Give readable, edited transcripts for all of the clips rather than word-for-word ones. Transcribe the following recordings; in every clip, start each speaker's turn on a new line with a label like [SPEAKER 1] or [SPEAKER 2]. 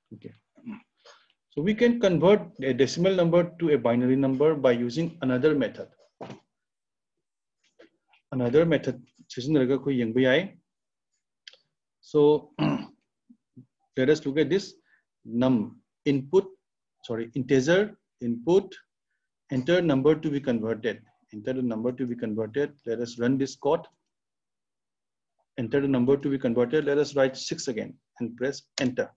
[SPEAKER 1] Okay. So we can convert a decimal number to a binary number by using another method. Another method. So let us look at this num input, sorry, integer input, enter number to be converted. Enter the number to be converted. Let us run this code. Enter the number to be converted. Let us write 6 again and press enter.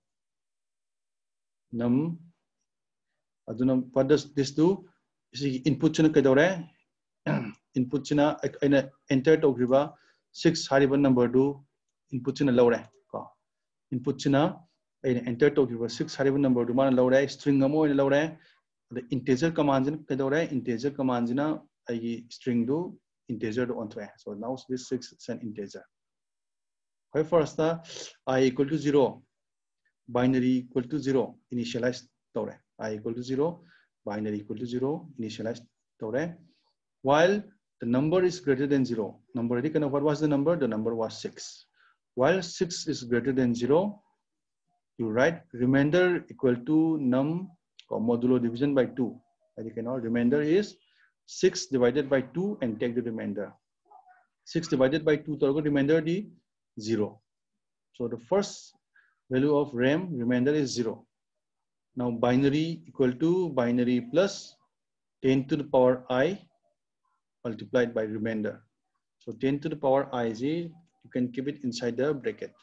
[SPEAKER 1] Num. What does this do? Input china kaidore. Input china enter to 6 hariba number do input china lore. Input china enter to 6 hariba number do man lore string amo lore. The integer command integer command string do integer do on. So now this 6 is an integer. Why first I equal to 0, binary equal to 0, initialize tore. I equal to 0, binary equal to 0, initialize tore. While the number is greater than 0, number what was the number? The number was 6. While 6 is greater than 0, you write remainder equal to num or modulo division by 2. Remainder is 6 divided by 2 and take the remainder. 6 divided by 2, remainder is 0. So the first value of RAM remainder is 0. Now binary equal to binary plus 10 to the power I multiplied by remainder. So 10 to the power I is, you can keep it inside the bracket.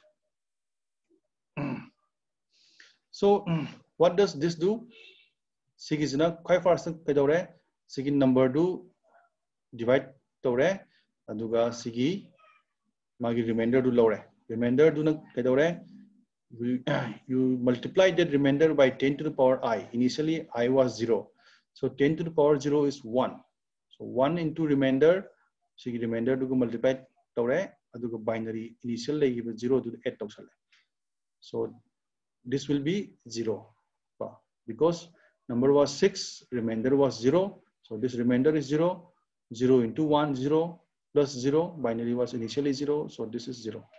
[SPEAKER 1] So what does this do? Sig is na quite fast pedore. Sig number do divide tore. Aduga sigi magi remainder do lore. Remainder do na pedore. You multiply that remainder by 10 to the power I. Initially I was 0. So 10 to the power 0 is 1. So 1 into remainder. So remainder do multiply tore. Aduga binary initially 0 to 8. So this will be 0. Because number was 6, remainder was 0. So this remainder is 0. 0 into 1, 0 plus 0. Binary was initially 0. So this is 0.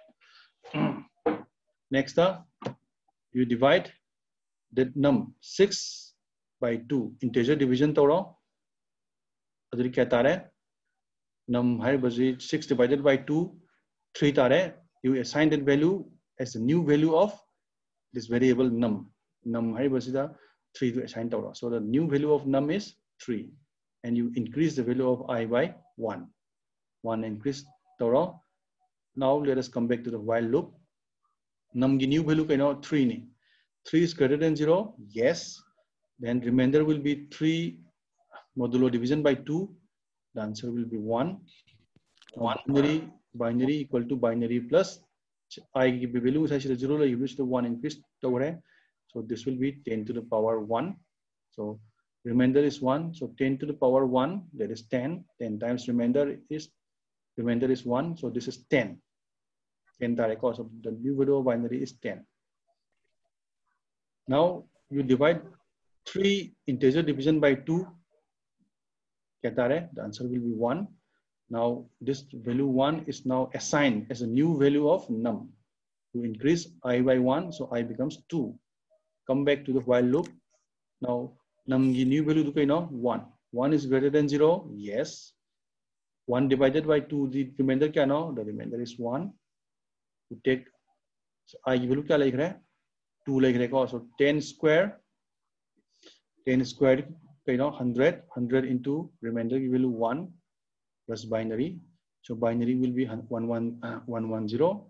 [SPEAKER 1] Next, you divide that num 6 by 2. Integer division toro. Adri kya tare? Num hai bazi 6 divided by 2, 3 tare. You assign that value as the new value of this variable num. Num hai bazi da 3 to assign toro. So the new value of num is 3. And you increase the value of I by 1. 1 increase toro. Now let us come back to the while loop. Num ki new value kaino 3 ni. 3 is greater than 0. Yes. Then remainder will be 3 modulo division by 2. The answer will be 1. Binary equal to binary plus I give the value is 0 you use the 1 increase tore. So this will be 10 to the power 1. So remainder is 1. So 10 to the power 1, that is 10. 10 times remainder is 1. So this is 10. 10 direct cause of the new value of binary is 10. Now you divide 3 integer division by 2. The answer will be 1. Now this value 1 is now assigned as a new value of num. You increase I by 1, so I becomes 2. Come back to the while loop. Now num ki new value do 1. 1 is greater than 0. Yes. 1 divided by 2, the remainder kya now? The remainder is 1. You take so I value kya like raha hai? 2 like raha. So 10 square 100. 100 into remainder value 1 plus binary. So binary will be 110.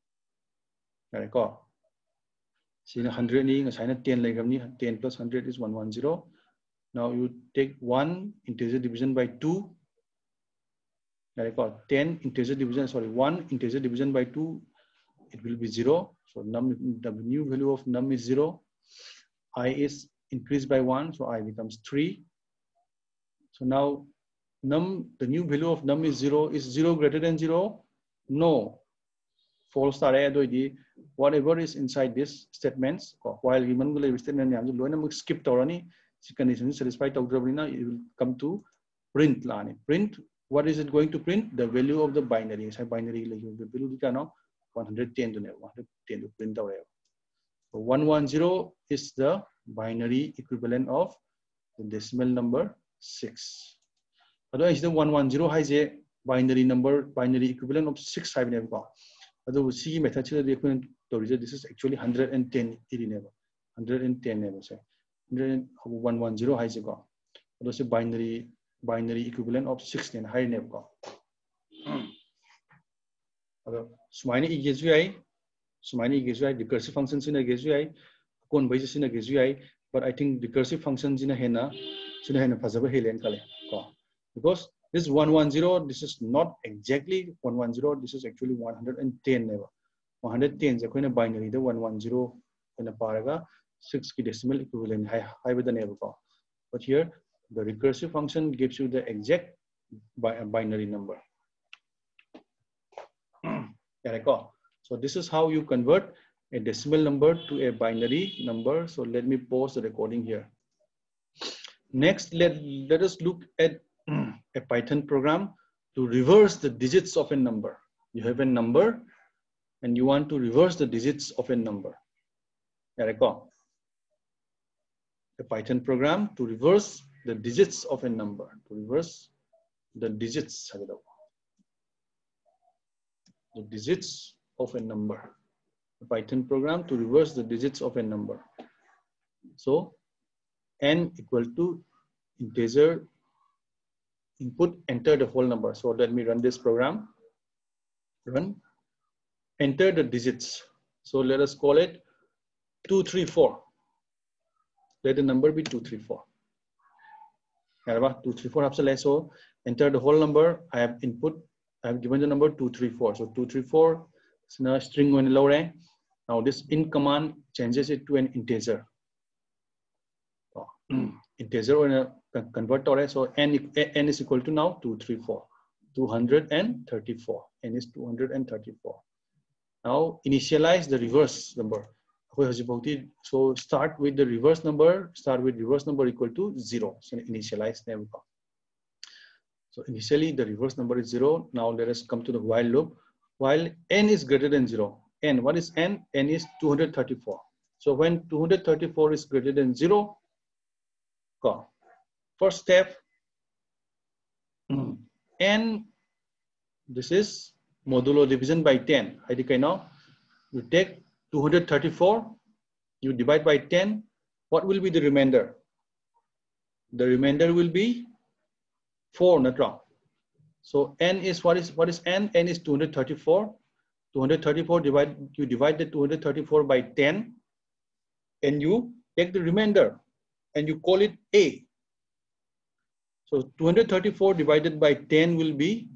[SPEAKER 1] See 100 ni assign 10 like 10 plus 100 is 110. Now you take 1 integer division by 2. 10 integer division, sorry, 1 integer division by 2, it will be 0. So num, the new value of num is 0. I is increased by 1, so I becomes 3. So now num, the new value of num is 0. Is 0 greater than 0? No. False. Whatever is inside this statements, while given statement skip condition satisfied, it will come to print. Print. What is it going to print? The value of the binary. Binary the value 110 to 110 to print. So 110 is the binary equivalent of the decimal number 6. Otherwise, the 110 has a binary number, binary equivalent of 6. Although C method, this is actually 110. 110 say 110 has a go. Those binary equivalent of 6 and high never. Smiley gives you a recursive functions in a gives you a con basis in a gives you a, but I think recursive functions in a henna possible helian because this 110, this is not exactly 110, this is actually 110 never. 110 is a kind of binary, the 110 in a paraga 6 decimal equivalent high with the never. But here the recursive function gives you the exact binary number. So this is how you convert a decimal number to a binary number. So let me pause the recording here. Next, let us look at a Python program to reverse the digits of a number. You have a number and you want to reverse the digits of a number. A Python program to reverse the digits of a number. To reverse the digits. The digits of a number. A Python program to reverse the digits of a number. So n equal to integer input, enter the whole number. So let me run this program. Run. Enter the digits. So let us call it 234. Let the number be 234. 234. So enter the whole number. I have input. I have given the number 234. So 234 is a string when low. Now this in command changes it to an integer. Integer when a convert. So n is equal to now 234. 234. N is 234. Now initialize the reverse number. So start with the reverse number. Start with reverse number equal to 0. So initialize them. So initially the reverse number is 0. Now let us come to the while loop. While n is greater than 0. N, what is n? N is 234. So when 234 is greater than 0, first step, n, this is modulo division by 10. I think I know. You take 234, you divide by 10. What will be the remainder? The remainder will be 4, not wrong. So n is what is n? N is 234. 234 you divide the 234 by 10, and you take the remainder and you call it a. So 234 divided by 10 will be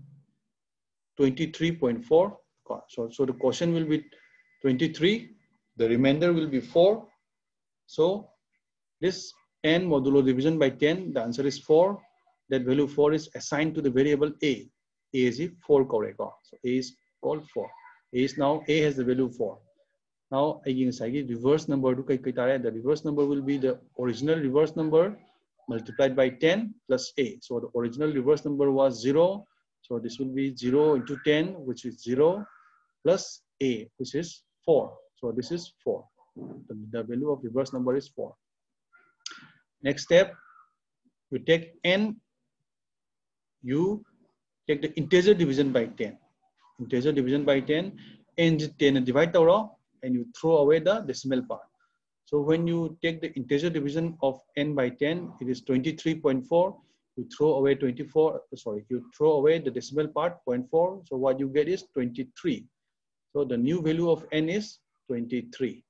[SPEAKER 1] 23.4. So the quotient will be 23. The remainder will be 4. So this n modulo division by 10, the answer is 4. That value 4 is assigned to the variable a. A is 4 correct. So a is called 4. A is now, a has the value 4. Now again, reverse number to the reverse number will be the original reverse number multiplied by 10 plus a. So the original reverse number was 0. So this will be 0 into 10, which is 0, plus a, which is 4. So this is 4. The value of reverse number is 4. Next step, you take n, you take the integer division by 10. Integer division by 10, n 10 divide and you throw away the decimal part. So when you take the integer division of n by 10, it is 23.4. You throw away you throw away the decimal part 0.4. So what you get is 23. So the new value of n is 23.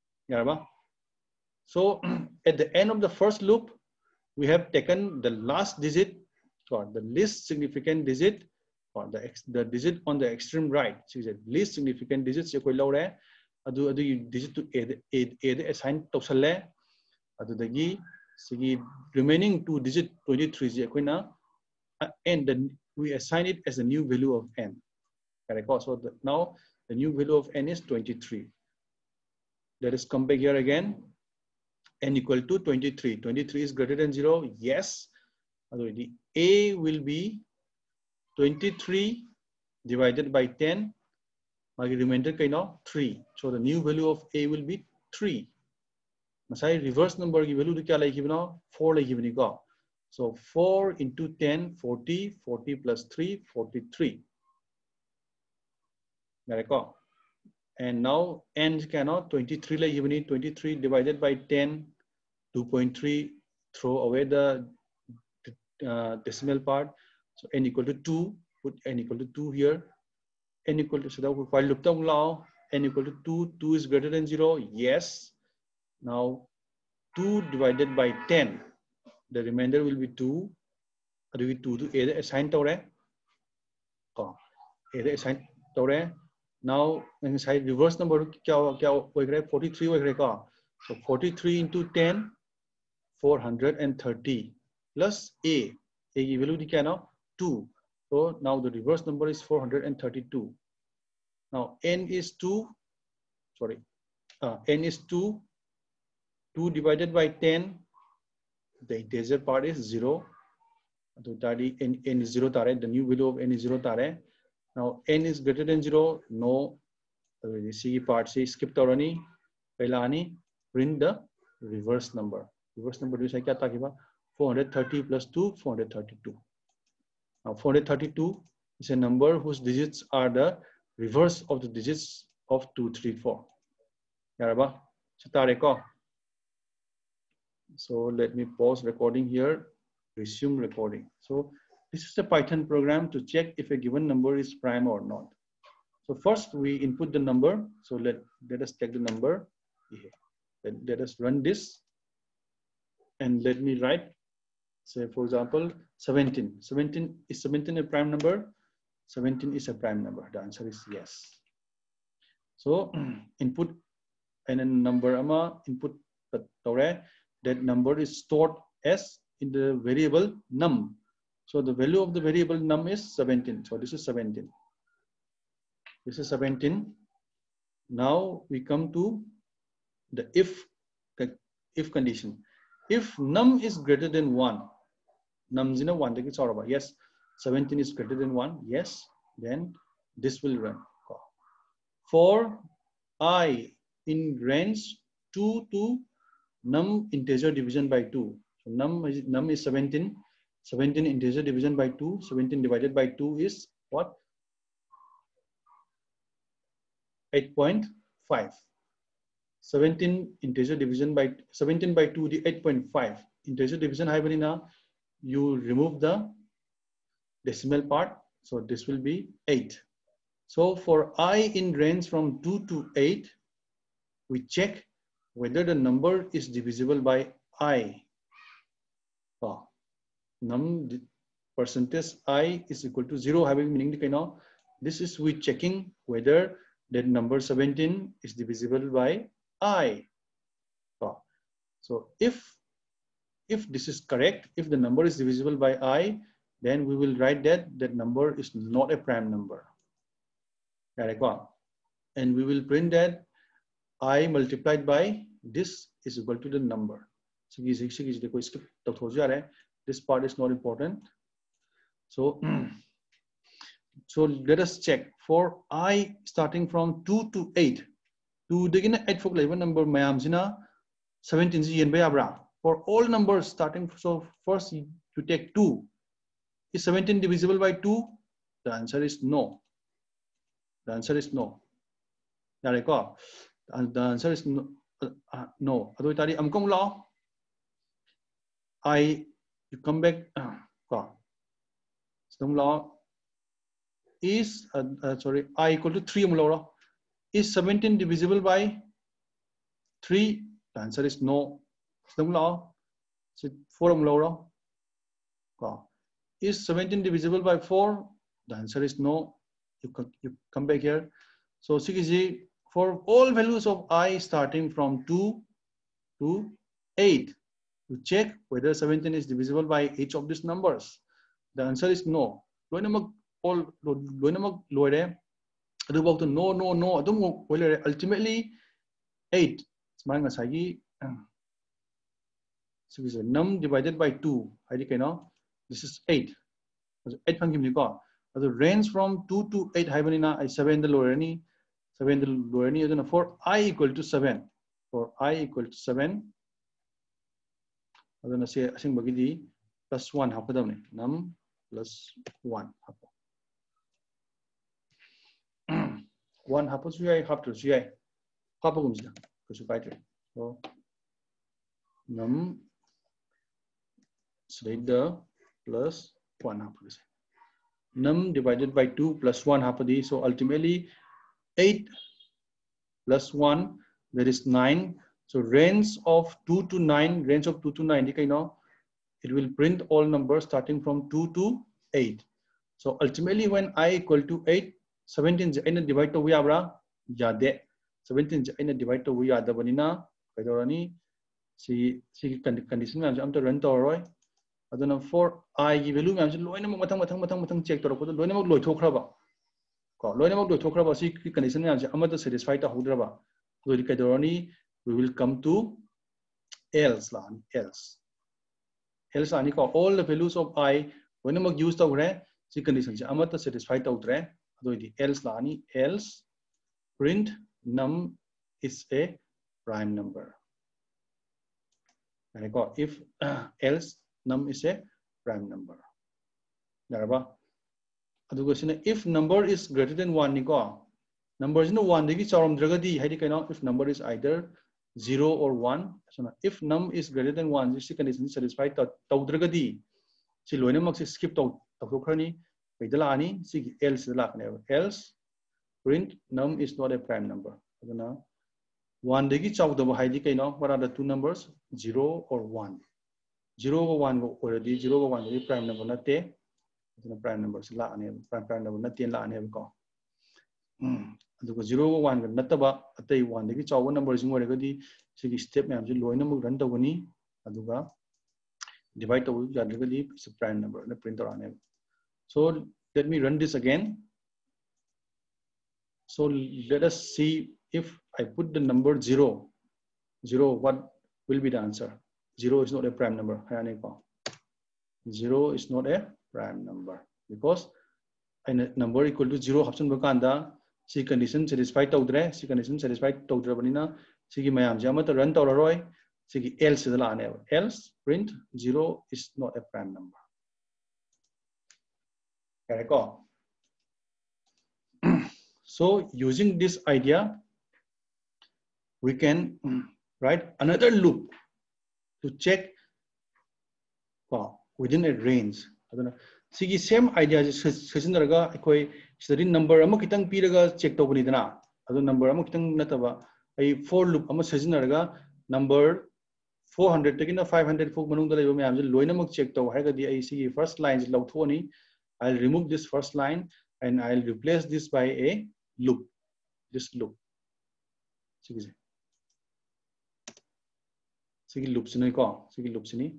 [SPEAKER 1] So at the end of the first loop, we have taken the last digit, or the least significant digit, or the digit on the extreme right. So least significant digits you digit to a assign to the remaining 2 digit 23 and then we assign it as a new value of n. So now the new value of n is 23. Let us come back here again. N equal to 23. 23 is greater than 0. Yes. The a will be 23 divided by 10. Remainder 3. So the new value of a will be 3. Masai reverse number ki value kya lai kibna 4 lai kibni ko. So 4 into 10 40 40 plus 3 43. Nareko. And now n cannot 23 lai kibni 23 divided by 10 2.3 throw away the decimal part. So n equal to 2, put n equal to 2 here. N equal to, so that while loop down now, n equal to 2, 2 is greater than 0, yes. Now 2 divided by 10, the remainder will be 2. That will be 2 to A assign tore. A assign tore. Now inside reverse number 43. So 43 into 10, 430 plus A. A value is 2. So now the reverse number is 432. Now n is 2. Sorry, n is 2. 2 divided by 10. The integer part is 0. So n is 0 tare. The new value of n is 0 tare. Now n is greater than 0. No. The C part say skip torani. Pelani print the reverse number. Reverse number is 430 plus 2, 432. Now 432 is a number whose digits are the reverse of the digits of 2, 3, 4. Yaraba? So let me pause recording here, resume recording. So this is a Python program to check if a given number is prime or not. So first we input the number. So let us take the number. Let us run this. And let me write, say for example, 17. 17 is 17 a prime number? 17 is a prime number. The answer is yes. So input and a number ama input that number is stored as in the variable num. So the value of the variable num is 17. So this is 17. This is 17. Now we come to the if condition. If num is greater than 1, num is 1, yes, 17 is greater than 1, yes, then this will run. For I in range 2 to num integer division by 2. So num is 17. 17 integer division by 2. 17 divided by 2 is what? 8.5. 17 integer division by 17 by 2 the 8.5. Integer division high, you remove the decimal part. So this will be 8. So for I in range from 2 to 8, we check whether the number is divisible by I. Num percentage I is equal to 0, having meaning this is we checking whether that number 17 is divisible by I. So if this is correct, if the number is divisible by I, then we will write that number is not a prime number. And we will print that I multiplied by this is equal to the number. So this part is not important. So let us check for I starting from 2 to 8. 2 begin 8 for level number mayamzina 17 for all numbers starting. So first you take 2. Is 17 divisible by 2? The answer is no. The answer is no. The answer is no. No. You come back. Law is sorry. I equal to 3. Is 17 divisible by 3? The answer is no. 4. Is 17 divisible by 4? The answer is no. You come back here. So for all values of I starting from 2 to 8, you check whether 17 is divisible by each of these numbers. The answer is no. No. Ultimately 8. Num divided by 2. This is 8. 8 the range from 2 to 8 I 7 the lower 7 the lower for I equal to 7. for I equal to 7 aduna se asing bagidi plus 1 hapadamne num plus 1 hapo 1 hapo su yai hap to su yai hapo gum sida ko su pai so num sida plus 1 hapo num divided by 2 plus 1 hapadi so ultimately 8 plus 1 that is 9 so range of 2 to 9 range of 2 to 9 okay now it will print all numbers starting from 2 to 8 so ultimately when I equal to 8 17 je aina divide to yabra yade 17 je aina divide to yada banina kaidorani si condition am am to run to roi aduna for I gi value am loina mathang check to ko loina mak loi thokhraba ko loina mak loi thokhraba si condition am am to satisfy to hodraba so kaidorani we will come to else la else ani ko all the values of I when we use the si condition se amata satisfy to udre ado di else la ani else print num is a prime number ani ko if else num is a prime number yaraba ado go sina if number is greater than 1 ni ko number is no 1 degi charom dragadi haidi kaino if number is either 0 or 1 so if num is greater than 1 this condition satisfied to dragadi si loina mak skip to khani pedala ani si else la kane else print num is not a prime number aduna 1 degi chaw do haidi kaino what are the two numbers 0 or 1 0 or 1 go already 0 or 1 is prime number natte aduna prime number la ani prime number natte la ani ko adugo 0 go 1 ga nataba atai 1 degi chawa number jing oregadi sigi step me amji loina mu run tawani aduga divide to jadrigadi is a prime number na print or ane so let me run this again so let us see if I put the number 0 what will be the answer 0 is not a prime number 0 is not a prime number because a number equal to 0 option bakanda si condition satisfied tawdre si condition satisfied tawdrabanina sigi mayam jama to run tawraroi sigi else the la else print 0 is not a prime number correct so using this idea we can write another loop to check within a range aduna sigi same idea sesindaraga akoi study number ama kitang piraga check tawbani dana adu number ama kitang nataba ai for loop ama sesindaraga number 400 takina 500 fo manung da leba mayam je loina mak check taw haigadi ai sigi first line is lawthoni I'll remove this first line and I'll replace this by a loop this loop sigi loop sini ko sigi loop sini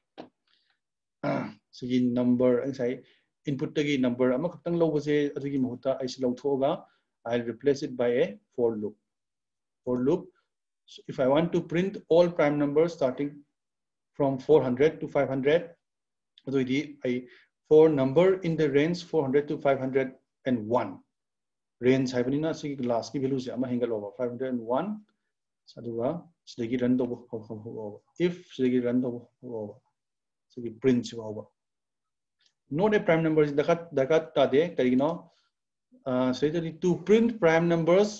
[SPEAKER 1] sigi number sai input tagi number ama khaktang lobase adugi mahuta ai si lawthoga I'll replace it by a for loop so if I want to print all prime numbers starting from 400 to 500 adudi I for number in the range 400 to 501 range haibani si last ki value se ama hengal over 501 saduga sidagi run do if sidagi run do sigi print over not a prime number is dakat tade karino say that to print prime numbers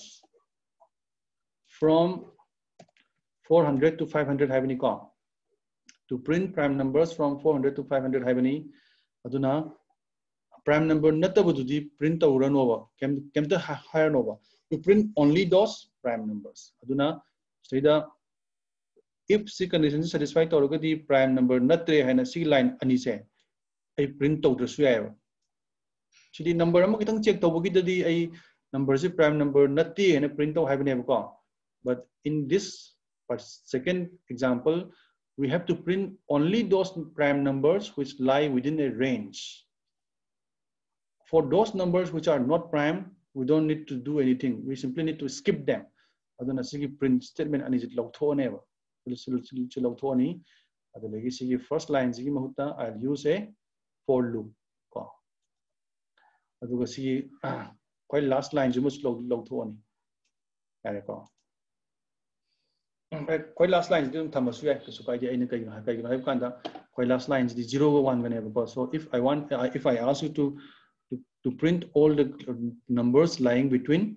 [SPEAKER 1] from 400 to 500 haibani ko to print prime numbers from 400 to 500 haibani aduna prime number natabududi print run over kemta higher over to print only those prime numbers aduna say the if si condition satisfied torogadi prime number natre haina si line ani se ai print tawdrasu yaiba sidi number ama kitang check tawbagi dadi ai number si prime number natte haina print taw haibane ko but in this second example we have to print only those prime numbers which lie within a range for those numbers which are not prime we don't need to do anything we simply need to skip them aduna sigi print statement ani jit lawthone ba lawthoni adulagi sigi first line sigi mahuta I'll use a for loop ko aduga sigi quite last line jumus lawthoni kare ko quite last line is Thomas so quite last line is the 0 or 1 so if I want if I ask you to print all the numbers lying between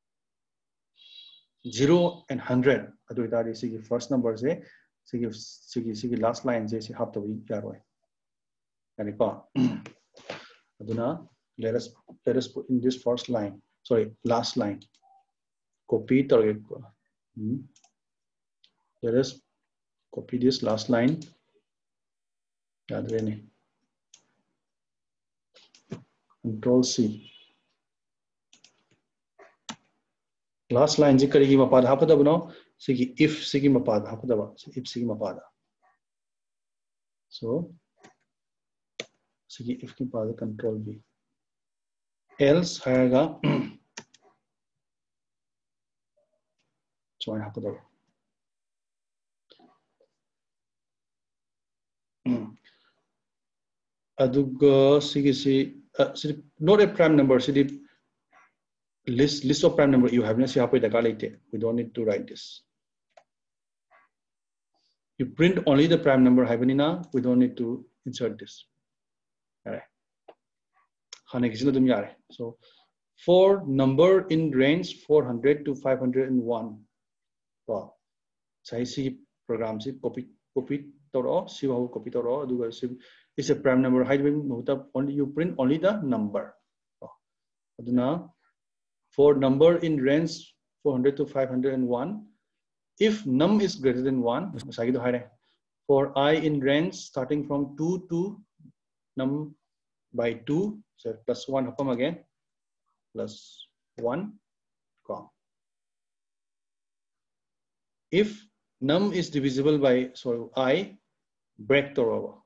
[SPEAKER 1] 0 and 100 that is the first number say last line say have to be let us put in this first line last line copy target let us copy this last line Control C last line ji kari mapada hapada bano sigi if sigi mapada hapada ba if sigi mapada so sigi if ki mapada control B else haga join hapada ba aduga sigi not a prime number sigi list of prime number you have we don't need to write this you print only the prime number we don't need to insert this all right so for number in range 400 to 501 wow sai program copy toro copy toro it's a prime number only you print only the number for number in range 400 to 501 if num is greater than 1 for I in range starting from 2 to num by 2 so plus 1 come again plus 1 if num is divisible by I break toro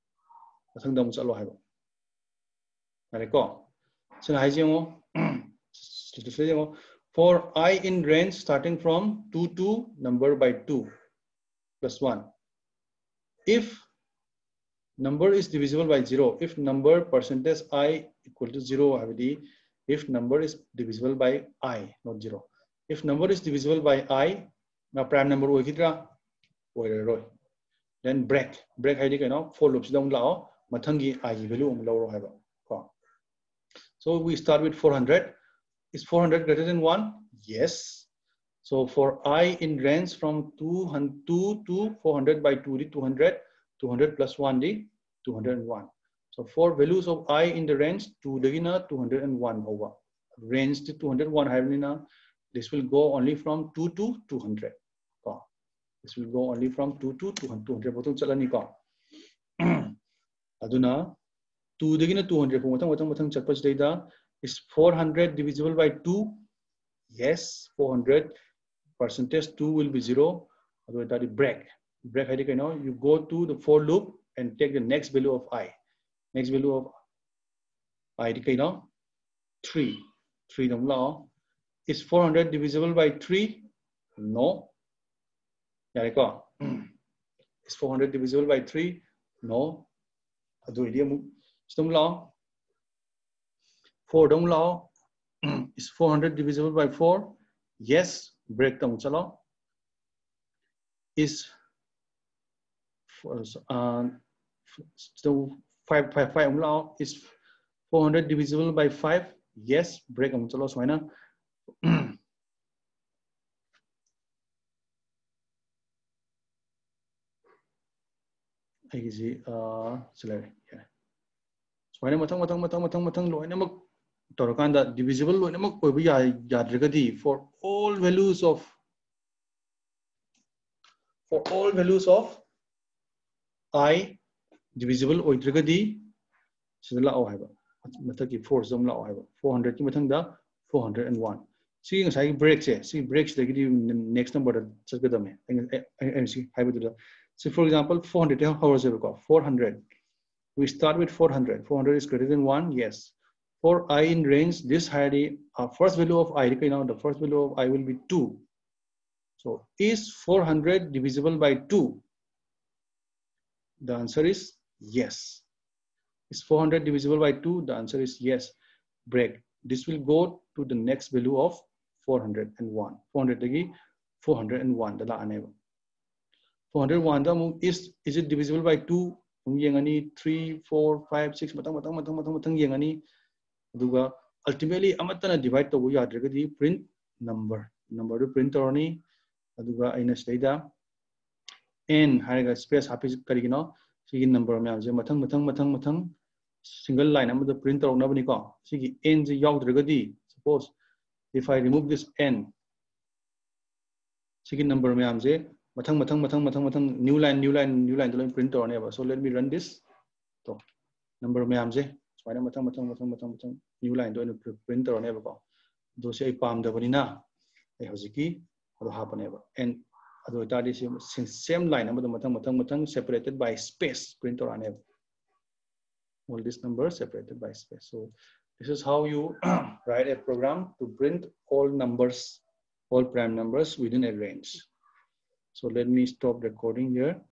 [SPEAKER 1] for I in range starting from 2 to number by 2 plus 1 if number is divisible by 0 if number percentage I equal to 0 if number is divisible by I not 0 if number is divisible by I now prime number then break for loops down lao mathangi I value so we start with 400 is 400 greater than 1 yes so for I in range from 2 to 400 by 2 200 plus 1 201 so for values of I in the range 2 201 over range to 201 this will go only from 2 to 200 this will go only from 2 to 200 bottom chalani aduna 2 200 is 400 divisible by 2 yes 400 percentage 2 will be 0 break you go to the for loop and take the next value of I next value of I 3 is 400 divisible by 3 no is 400 divisible by 3 no 4 dong lao is 400 divisible by 4 yes break them chalo is so 5 lao is 400 divisible by 5 yes break them chalo so na divisible for all values of I divisible force 400 401 see breaks next number so for example 400 400 we start with 400 is greater than 1 yes for I in range this first value of I the first value of I will be 2 so is 400 divisible by 2 the answer is yes is 400 divisible by 2 the answer is yes break this will go to the next value of 401 401 the 401 is it divisible by 2 yengani 3 4 5 6 matang yengani aduga ultimately amatana divide to yadragadi print number to print orani aduga aina staida n haraga space happy karigino sigi number myam je matang single line amada print ornabani ko sigi n je yadragadi suppose if I remove this n sigi number myam je matang new line to print on so let me run this so number myam je so I matang new line to print on ko do say palm the banina ai hojiki ado happen and ado that is same line amada matang separated by space print on all these numbers separated by space. So this is how you write a program to print all numbers, all prime numbers within a range. So let me stop recording here.